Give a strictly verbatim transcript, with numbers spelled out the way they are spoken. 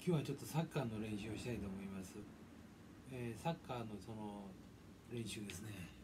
今日はちょっとサッカーの練習をしたいと思います。えーサッカーのその練習ですね。